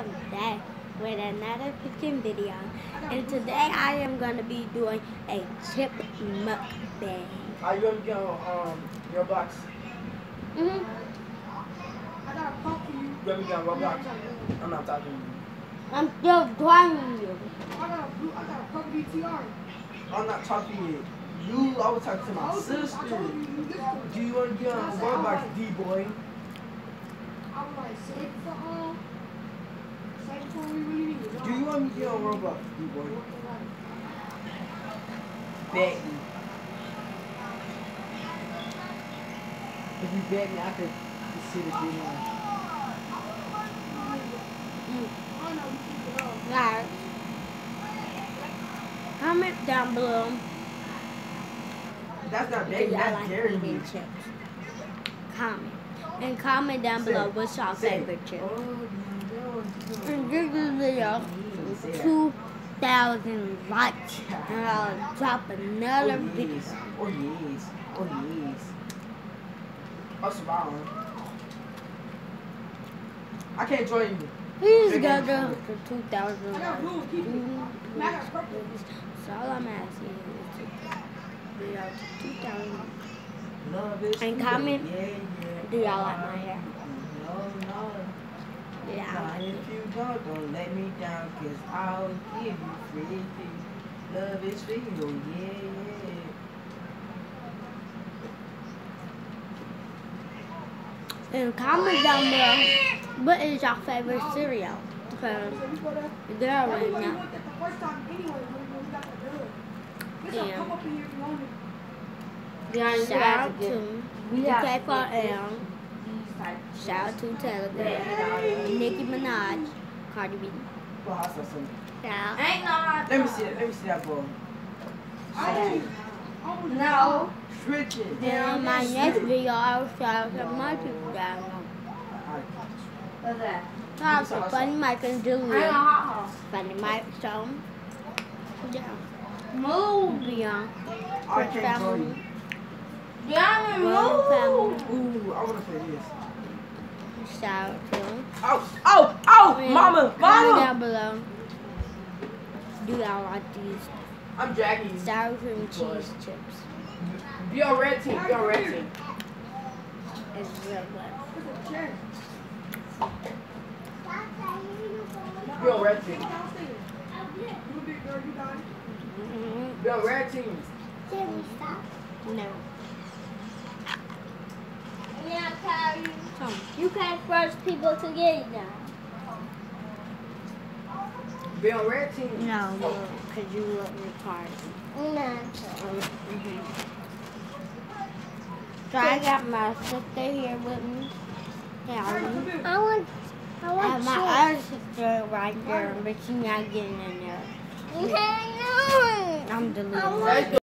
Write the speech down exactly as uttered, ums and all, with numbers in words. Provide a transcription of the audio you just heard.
am back with another cooking video, and today I am going to be doing a chip mukbang. Are you going to get on um, Roblox? Mm-hmm. I got a pump for you. You going to get on Roblox? I'm not talking to you. I'm still talking to you. I got a blue, I got a purple B T R. I'm not talking to you. You, I was talking to my sister. Do you want to get on Roblox, D-boy? I was like, save for all. Save for we really need it. Do you want me to get on Roblox, D-boy? Bet me. If you bet me, I could see the video. Guys, comment down below. That's not Do betting, y'all that's like daring me. eating chips? Comment. And comment down below what's your favorite chip. And give this video two thousand likes. And I'll drop another oh, video. Yes. Oh yes. Oh yes. Oh, surviving. I can't join you. Please go to two thousand I got blue, likes. keep it. Mm-hmm. I got purple. So all I'm asking is to video to two thousand. Love is And sweet. comment, Yeah, yeah. do y'all like my hair? No, no. Yeah, Now, I like if it. you don't, don't let me down, cause I'll give you free. Love is free, oh yeah, yeah. And comment down below, what is your favorite cereal? Because the girl right Everybody now. looked at the first time anyway when we got the bill. There's a Yeah. come up in here if you want it. Yeah, Shout out to we U have K to four get L. Shout out to Telegram. Nicki Minaj. Cardi B. Well, I saw something. Shout out. Ain't no. Let me see it. Let me see that ball. I was No. Switching. Then in my next video, I'll shout out some more people that I know. What's that? Shout out to Funny Mike and I ain't Julia. no hot sauce. Funny Mike, so yeah. Move. Beyond. I can't join you. Diamond, Royal move. family. Ooh, I want to play this. Shout out to them. Oh, oh, oh, And mama, comment mama. down below. Do y'all like these I'm dragging you. sour cream cheese chips? Be on red team. Be on red team. It's real good. There's a chair. Be on red team. Downstairs. You a big girl, you got it. Mm-hmm. Be on red team. No. Yeah, Carrie. Come. You can't force people to get it now. Be on red team. No, because you look retarded. No. Mm-hmm. So I got my sister here with me. Callie. I want. I I want have my other sister right there, but she's not getting in there. chips. Okay, no. I'm deleting I her. want